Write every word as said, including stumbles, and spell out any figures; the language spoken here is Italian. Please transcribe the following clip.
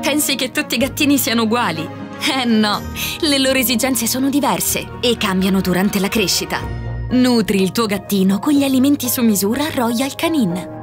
Pensi che tutti i gattini siano uguali? Eh no, le loro esigenze sono diverse e cambiano durante la crescita. Nutri il tuo gattino con gli alimenti su misura Royal Canin.